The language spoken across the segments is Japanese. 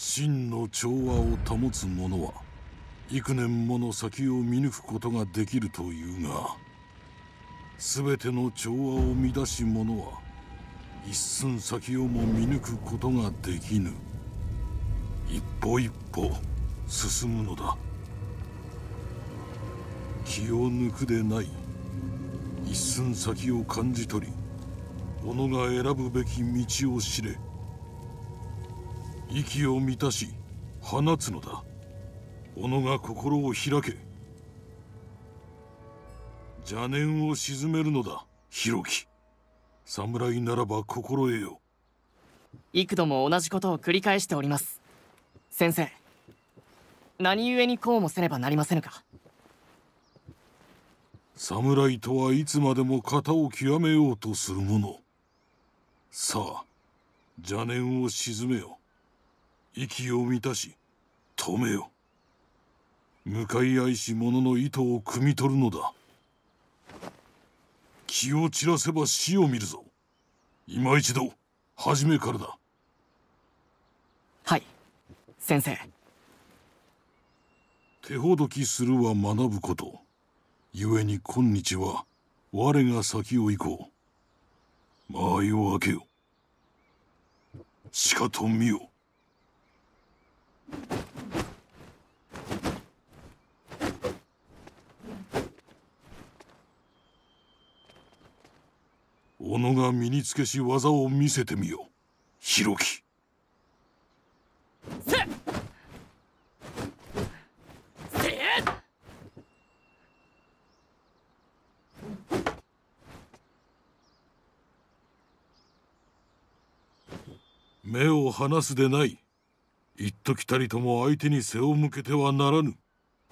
真の調和を保つ者は幾年もの先を見抜くことができるというが、全ての調和を乱し者は一寸先をも見抜くことができぬ。一歩一歩進むのだ。気を抜くでない。一寸先を感じ取り、己が選ぶべき道を知れ。息を満たし放つのだ。己が心を開け。邪念を鎮めるのだ、弘樹。侍ならば心得よ。 幾度も同じことを繰り返しております。先生、何故にこうもせねばなりませぬか。 侍とはいつまでも型を極めようとする者。さあ、邪念を鎮めよ。息を満たし止めよ。向かい合いし者の意図を汲み取るのだ。気を散らせば死を見るぞ。今一度初めからだ。 はい、先生。 手ほどきするは学ぶこと。故に今日は我が先を行こう。間合いを開けよ。しかと見よ。己が身につけし技を見せてみよ、弘樹。 せっ目を離すでない。一時たりとも相手に背を向けてはならぬ。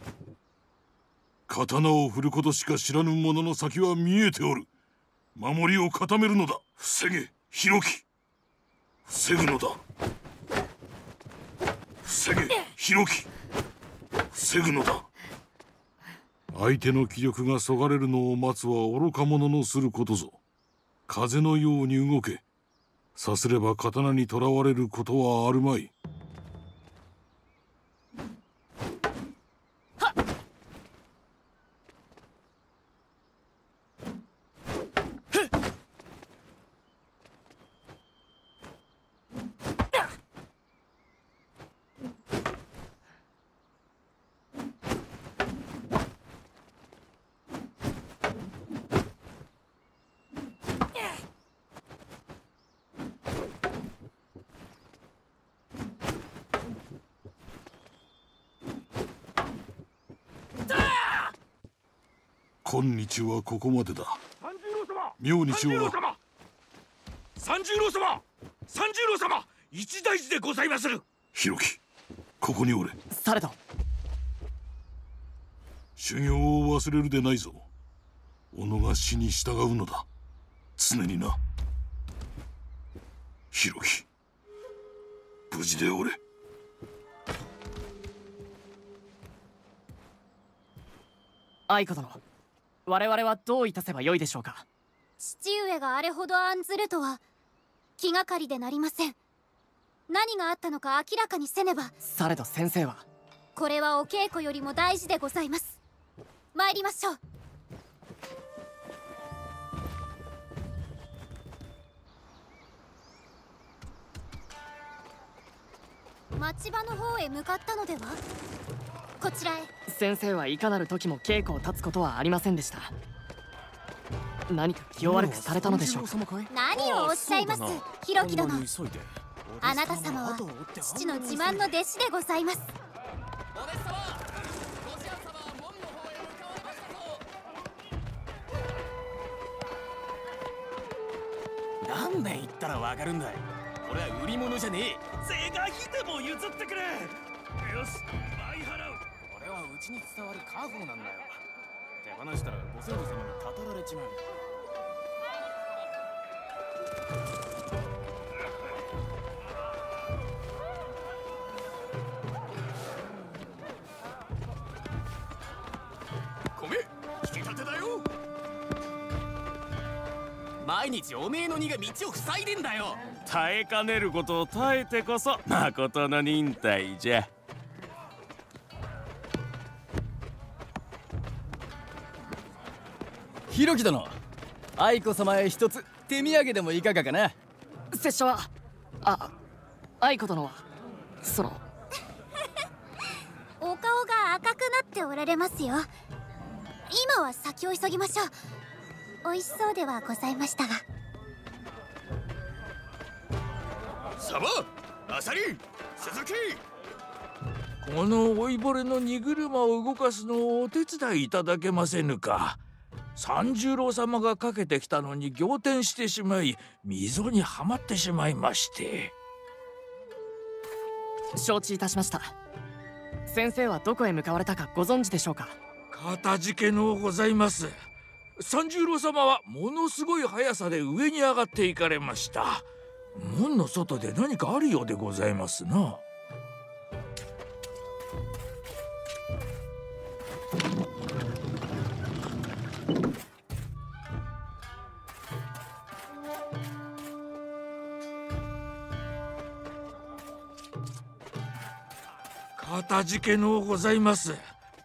刀を振ることしか知らぬ者の先は見えておる。守りを固めるのだ。防げ、弘樹。防ぐのだ。防げ、弘樹。防ぐのだ。相手の気力がそがれるのを待つは愚か者のすることぞ。風のように動け。さすれば刀にとらわれることはあるまい。今日はここまでだ。明日は三十郎様、三十郎様、一大事でございまする。 弘樹、ここにおれ。 されど。 修行を忘れるでないぞ。己が死に従うのだ。常にな。弘樹、無事でおれ。 愛子殿、我々はどういたせばよいでしょうか。 父上があれほど案ずるとは気がかりでなりません。何があったのか明らかにせねば。 されど先生は。 これはお稽古よりも大事でございます。参りましょう。町場の方へ向かったのでは。こちらへ。 先生はいかなる時も稽古を立つことはありませんでした。何か気を悪くされたのでしょうか。 何をおっしゃいます、弘樹殿。あなた様は父の自慢の弟子でございます。 何年言ったらわかるんだい。俺は売り物じゃねえ。是が非でも譲ってくれ。よし、倍払う。俺はうちに伝わる家宝なんだよ。手放したらご先祖様にたたられちまう。米引き立てだよ。毎日おめえの荷が道を塞いでんだよ。 耐えかねることを耐えてこそ誠の忍耐じゃ。 ひろき殿、愛子様へ一つ手土産でもいかがかな。 拙者は愛子殿はお顔が赤くなっておられますよ。今は先を急ぎましょう。美味しそうではございましたが。 サバ、アサリ、鈴木。 この老いぼれの荷車を動かすのをお手伝いいただけませぬか。三十郎様がかけてきたのに仰天してしまい、溝にはまってしまいまして。 承知いたしました。先生はどこへ向かわれたかご存知でしょうか。 かたじけのうございます。三十郎様はものすごい速さで上に上がっていかれました。門の外で何かあるようでございますな。かたじけのうございます。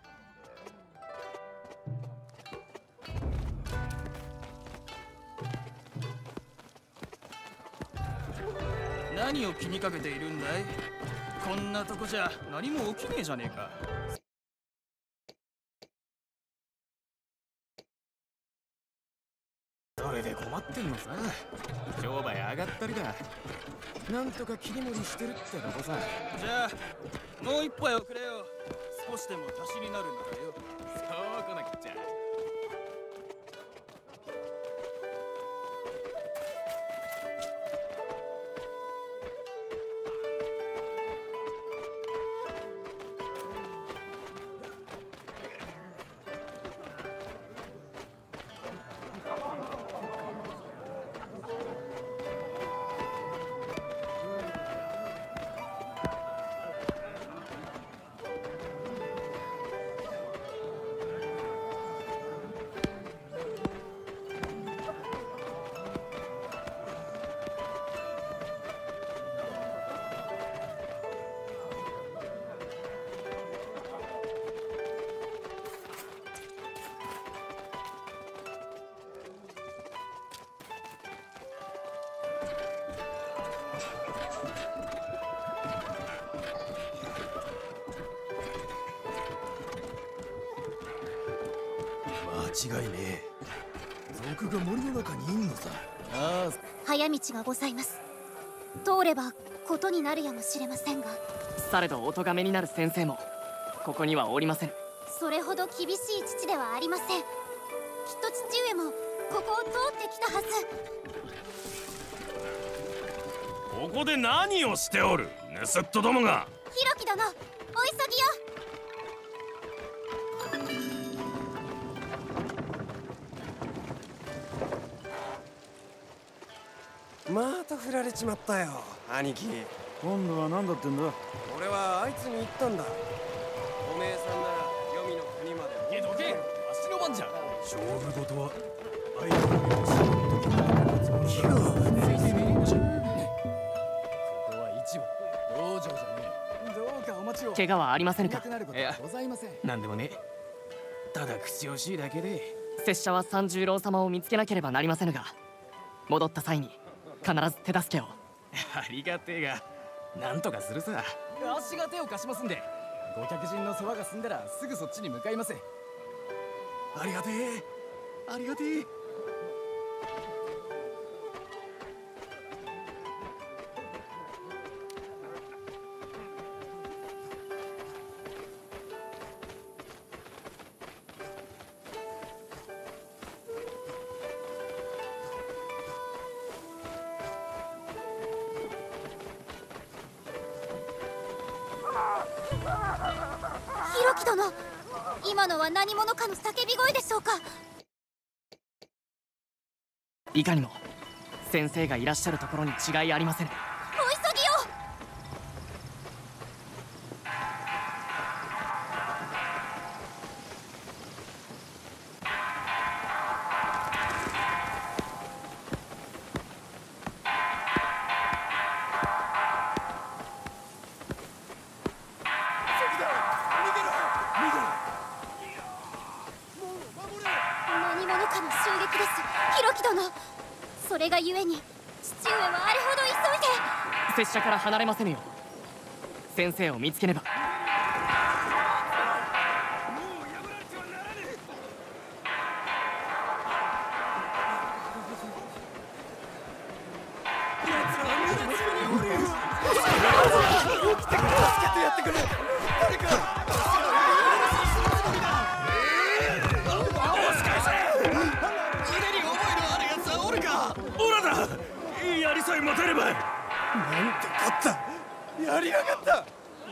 何を気にかけているんだい。こんなとこじゃ何も起きねえじゃねえか。それで困ってんのさ。商売上がったりだ。なんとか切り盛りしてるってとこさ。じゃあもう一杯おくれよ。少しでも足しになるんだよ。そうこなくっちゃ。間違いねえ。賊が森の中にいんのさ。 ああ、 早道がございます。通ればことになるやもしれませんが。 されどお咎めになる先生もここにはおりません。 それほど厳しい父ではありません。きっと父上もここを通ってきたはず。 ここで何をしておる盗人どもが。 ひろき殿、お急ぎよ。 また振られちまったよ、兄貴。 今度は何だってんだ。 俺はあいつに言ったんだ。おめえさんなら黄泉の国まで。 どけ、わしの番じゃ。 勝負事は相手の命の気がついてねえじゃん。 ここは一番道場じゃねえ。どうかお待ちを。 怪我はありませんか。 なくなることはございません。 なんでもね。ただ口惜しいだけで。 拙者は三十郎様を見つけなければなりませぬが、戻った際に必ず手助けを。 ありがてえが、なんとかするさ。 足が手を貸しますんで、ご客人の世話が済んだらすぐそっちに向かいます。 ありがてえ、ありがてえ。 ひろき殿、今のは何者かの叫び声でしょうか。 いかにも先生がいらっしゃるところに違いありません。 お急ぎよ。 ゆえに父上はあれほど急いで。 拙者から離れませぬよ。先生を見つけねば。 やりさえ持てれば。なんと勝った。やりやがった。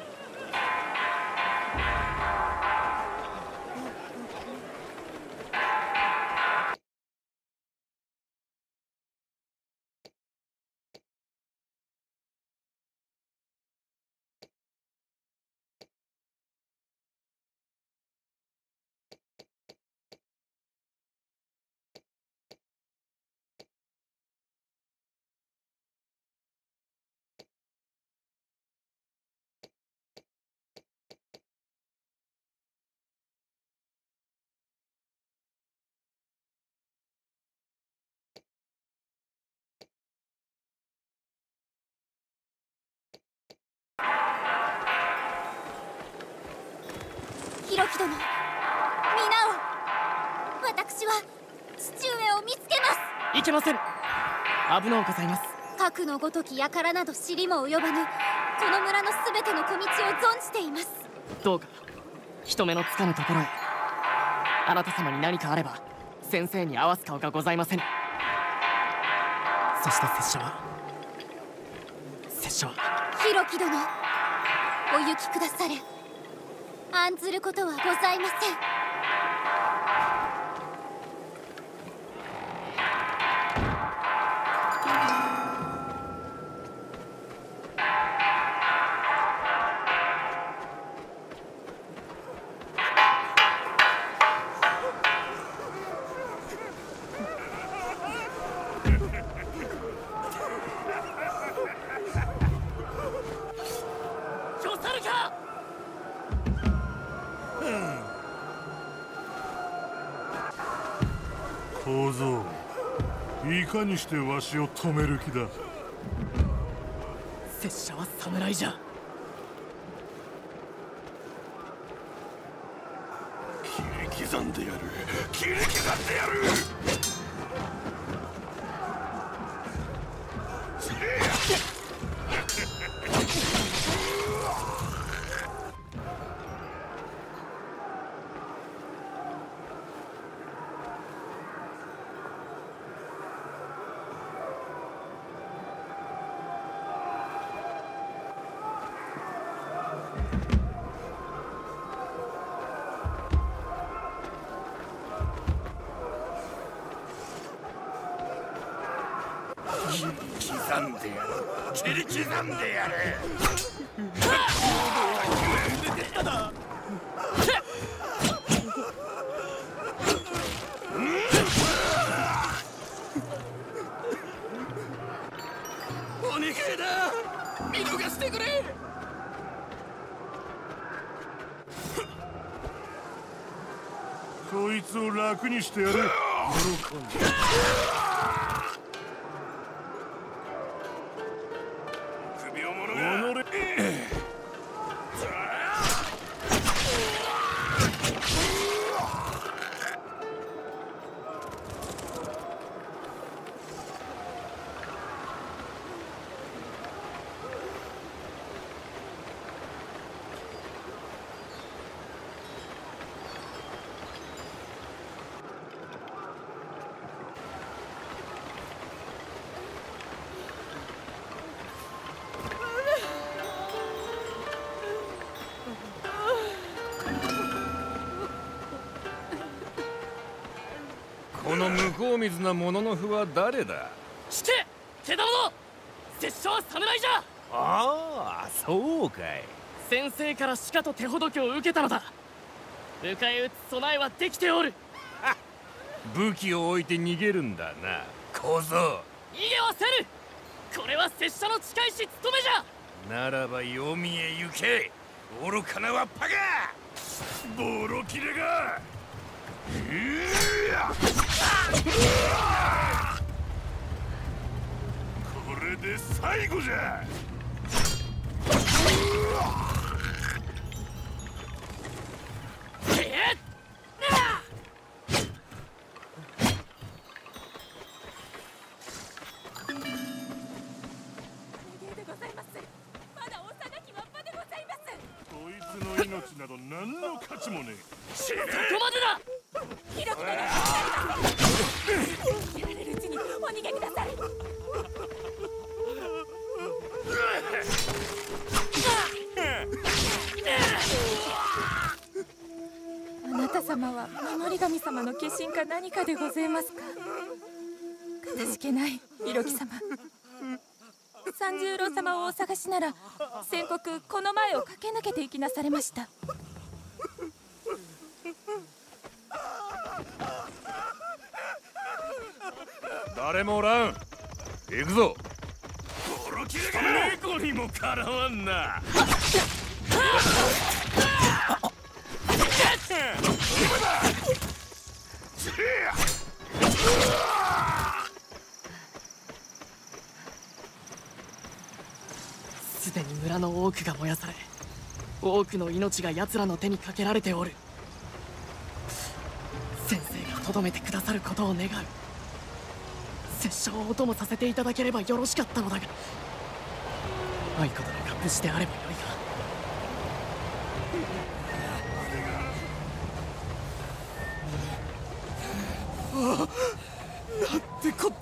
弘樹殿、皆を、私は父上を見つけます。 いけません。危のうございます。 核のごとき輩など知りも及ばぬこの村のすべての小道を存じています。 どうか人目のつかぬところへ。あなた様に何かあれば先生に合わす顔がございません。そして拙者は弘樹殿、お行きくだされ。案ずることはございません。 小僧、いかにしてわしを止める気だ。 拙者は侍じゃ。 切り刻んでやる。切り刻んでやる。刻んでやる。切り刻んでやれ。 お願いだ、見逃してくれ。 こいつを楽にしてやる。喜んで。首をもろが。 この向こう水なもののふは誰だ。 して手玉の拙者は侍じゃ。 ああ、そうかい。 先生からしかと手ほどきを受けたのだ。迎え撃つ備えはできておる。 武器を置いて逃げるんだな、小僧。 逃げはせぬ。これは拙者の近いし務めじゃ。 ならば黄泉へ行け、愚かなわっぱが。 ボロ切れが。 で最後じゃ。命など何の価値もねえ。 そこまでだ。 ひどくなりやられるうちにお逃げください。あなた様は守り神様の化身か何かでございますか。かたじけない色木様。三十郎様をお探しなら先刻この前を駆け抜けて行きなされました。 誰もおらん。行くぞ。猫にもかなわんな。 すでに村の多くが燃やされ、多くの命が奴らの手にかけられておる。先生がとどめてくださることを願う。拙者をお供させていただければよろしかったのだが、愛子殿が無事であればよいが。ああ、なんてこった。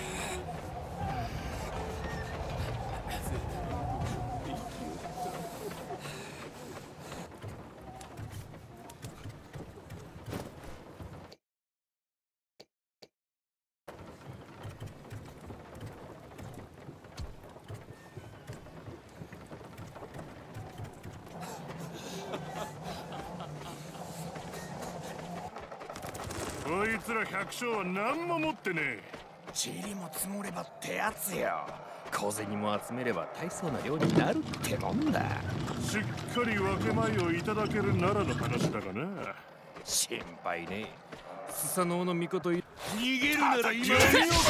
こいつら百姓は何も持ってねえ。 塵も積もればってやつよ。小銭も集めれば大層な量になるってもんだ。 しっかり分け前をいただけるならの話だがな。 心配ね。スサノオの御事逃げるなら今に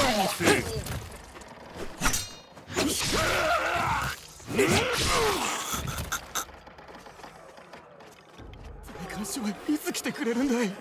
監視はいつ来てくれるんだい。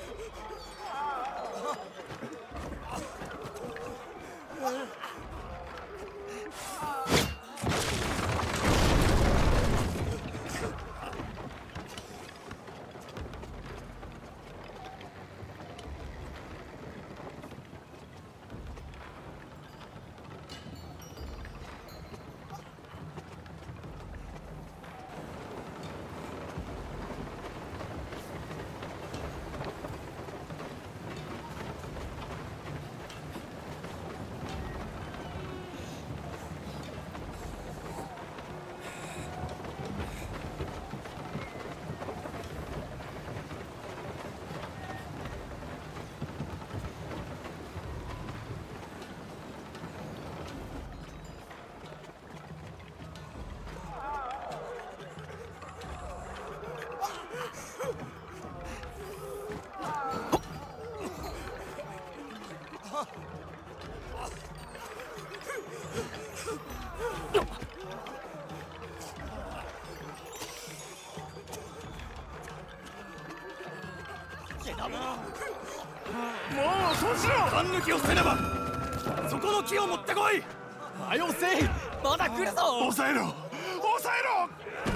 もうそうしろ。勘抜きをせねば。そこの木を持ってこい。 はよせい、まだ来るぞ。 抑えろ、抑えろ。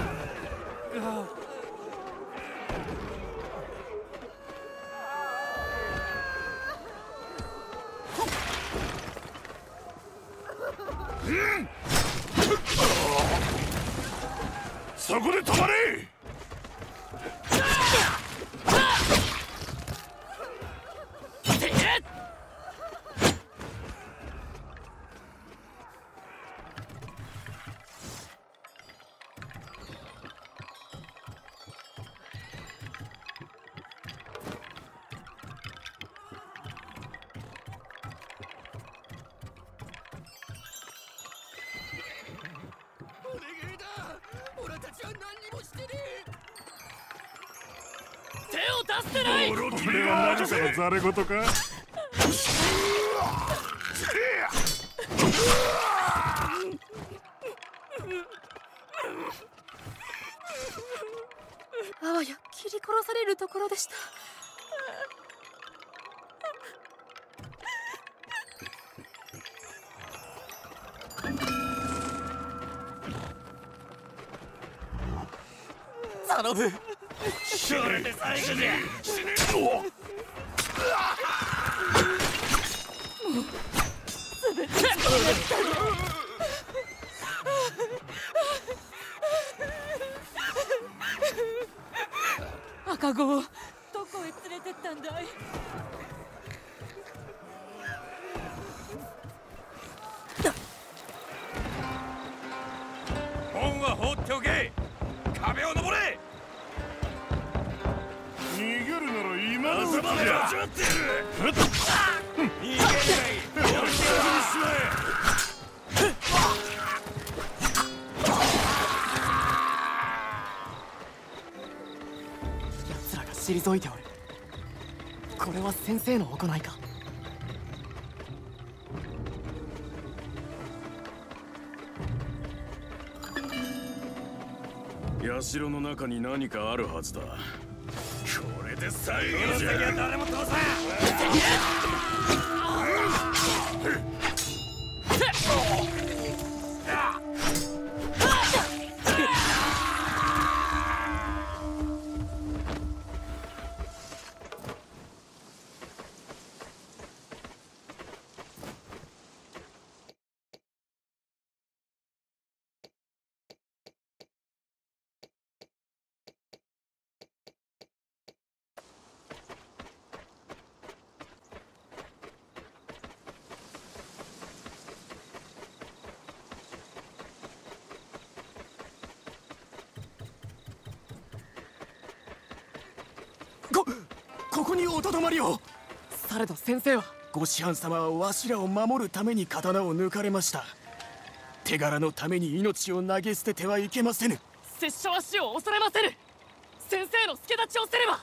そこで止まれ。これは何かのざれ言か。 あわや切り殺されるところでした。 頼む。 それで最後じゃ。 赤子をどこへ連れてったんだい？ 門は放っておけ。壁を登れ。 逃げるなら今のうちまでだ。 始まってやる。逃げない。俺にしまえ。 奴らが退いておる。これは先生の行いか。 社の中に何かあるはずだ。 これで最後じゃ。誰も通さん。 ここにおとどまりを。 されど先生は。 ご師範様はわしらを守るために刀を抜かれました。手柄のために命を投げ捨ててはいけませぬ。 拙者は死を恐れませぬ。先生の助太刀をせねば。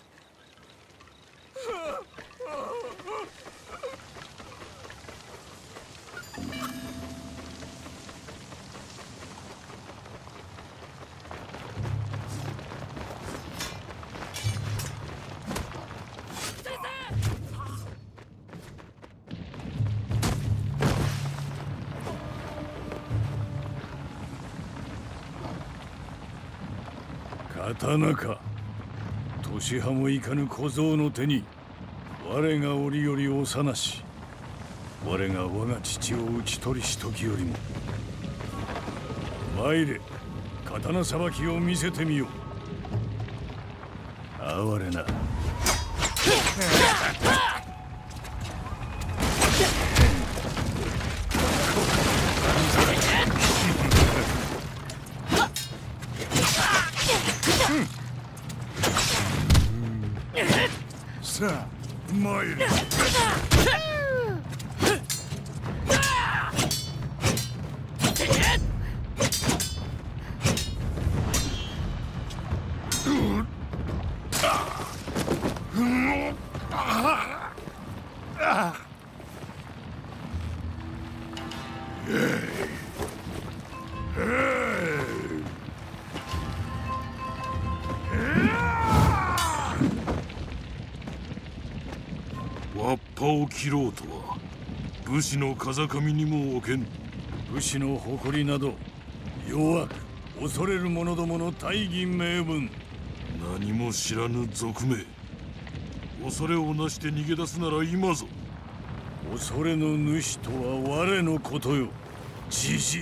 刀か。年派もいかぬ小僧の手に我が折より幼し、我が我が父を討ち取りし時よりも。参れ、刀さばきを見せてみよ。哀れな。さあ参れ。 わっぱを切ろうとは武士の風上にも置けぬ。武士の誇りなど弱く恐れる者どもの大義名分。何も知らぬ賊め、恐れをなして逃げ出すなら今ぞ。恐れの主とは我のことよ、じじい。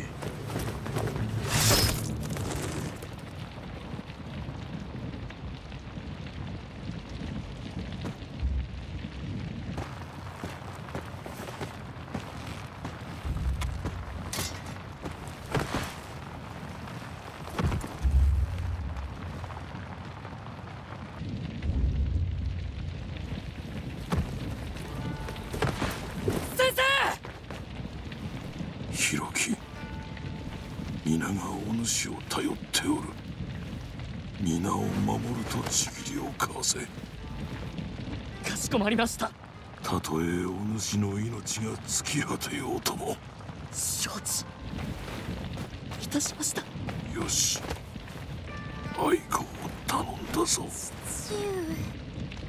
弘樹、皆がお主を頼っておる。皆を守るとちぎりを交わせ。 かしこまりました。 たとえお主の命が尽き果てようとも。 承知。 たしました。 よし、愛子を頼んだぞ。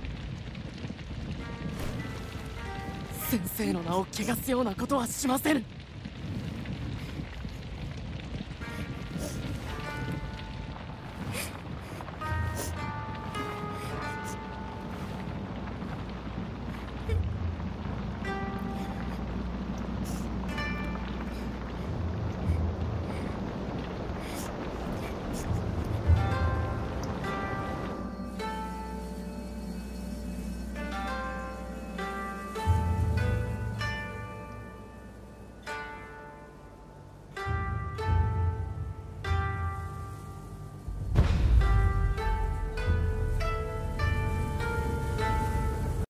先生の名を汚すようなことはしません。